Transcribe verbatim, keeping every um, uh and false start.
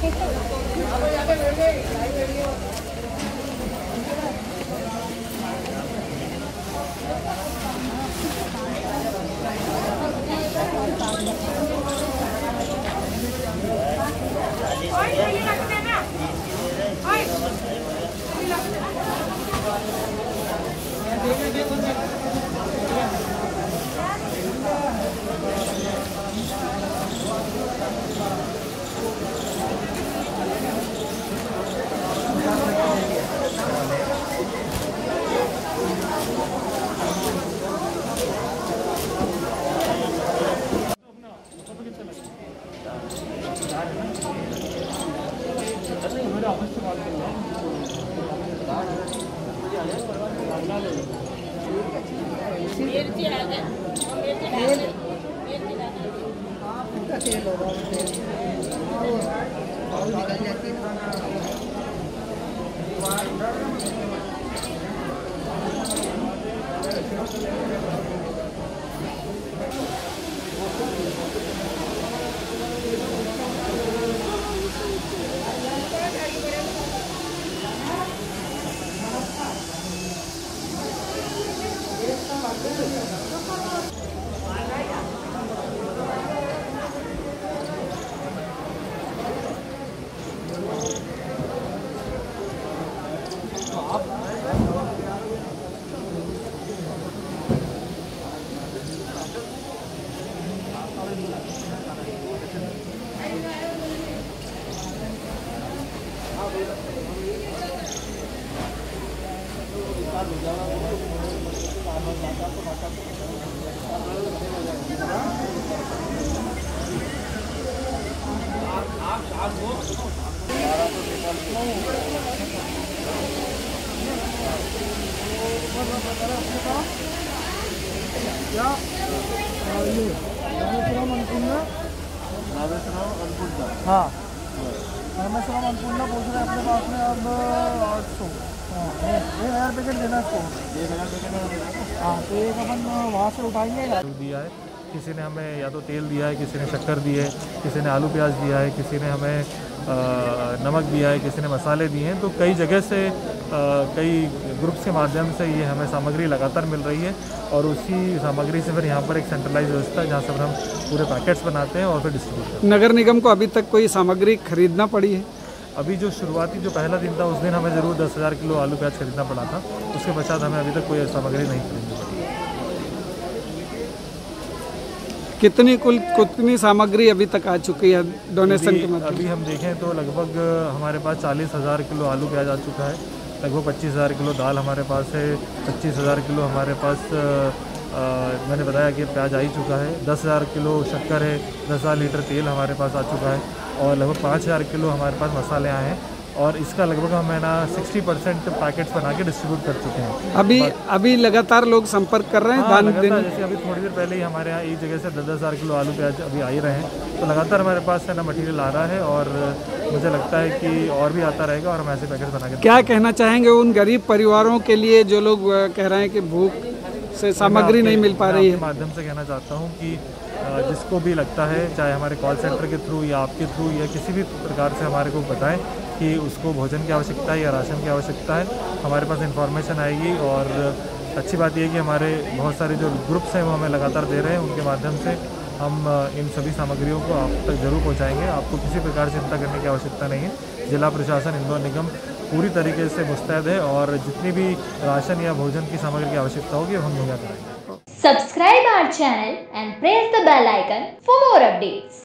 क्या ये रामेश्वरम अन्नपूर्णा रामेश्वरम अन्नपूर्णा हाँ रामेश्वरम अन्नपूर्णा पूछ रहे अपने पास में अब आठ सौ हाँ एक हज़ार पैकेट देना इसको एक हज़ार पैकेट हाँ तो एक अपन वहाँ से उठाएंगे। दिया है किसी ने हमें या तो तेल दिया है, किसी ने शक्कर दी है, किसी ने आलू प्याज दिया है, किसी ने हमें आ, नमक दिया है, किसी ने मसाले दिए हैं। तो कई जगह से आ, कई ग्रुप्स के माध्यम से ये हमें सामग्री लगातार मिल रही है और उसी सामग्री से फिर यहाँ पर एक सेंट्रलाइज व्यवस्था है जहाँ से फिर हम पूरे पैकेट्स बनाते हैं और फिर डिस्ट्रीब्यूट करते हैं। नगर निगम को अभी तक कोई सामग्री खरीदना पड़ी है? अभी जो शुरुआती जो पहला दिन था उस दिन हमें ज़रूर दस हज़ार किलो आलू प्याज खरीदना पड़ा था, उसके पश्चात हमें अभी तक कोई सामग्री नहीं खरीदनी पड़ी। कितनी कुल कितनी सामग्री अभी तक आ चुकी है डोनेशन के माध्यम? अभी हम देखें तो लगभग हमारे पास चालीस हज़ार किलो आलू प्याज आ चुका है, लगभग पच्चीस हज़ार किलो दाल हमारे पास है, पच्चीस हज़ार किलो हमारे पास आ, मैंने बताया कि प्याज आ ही चुका है, दस हज़ार किलो शक्कर है, दस हज़ार लीटर तेल हमारे पास आ चुका है और लगभग पाँच हज़ार किलो हमारे पास मसाले आए हैं और इसका लगभग हम है ना साठ परसेंट पैकेट्स बना के डिस्ट्रीब्यूट कर चुके हैं। अभी अभी लगातार लोग संपर्क कर रहे हैं? हाँ, दान देने जैसे अभी थोड़ी देर पहले ही हमारे यहाँ एक जगह से दस दस हज़ार किलो आलू प्याज अभी आ ही रहे हैं, तो लगातार हमारे पास है ना मटीरियल आ रहा है और मुझे लगता है कि और भी आता रहेगा और हम ऐसे पैकेट बना के। क्या कहना चाहेंगे उन गरीब परिवारों के लिए जो लोग कह रहे हैं कि भूख से सामग्री नहीं मिल पा रही है? माध्यम से कहना चाहता हूँ कि जिसको भी लगता है, चाहे हमारे कॉल सेंटर के थ्रू या आपके थ्रू या किसी भी प्रकार से हमारे को बताएं कि उसको भोजन की आवश्यकता है या राशन की आवश्यकता है, हमारे पास इन्फॉर्मेशन आएगी। और अच्छी बात यह है कि हमारे बहुत सारे जो ग्रुप्स हैं वो हमें लगातार दे रहे हैं, उनके माध्यम से हम इन सभी सामग्रियों को आप तक जरूर पहुंचाएंगे। आपको किसी प्रकार से चिंता करने की आवश्यकता नहीं है। जिला प्रशासन, इंदौर निगम पूरी तरीके से मुस्तैद है और जितनी भी राशन या भोजन की सामग्री की आवश्यकता होगी हम मुहैया कराएंगे। Subscribe our channel and press the bell icon for more updates.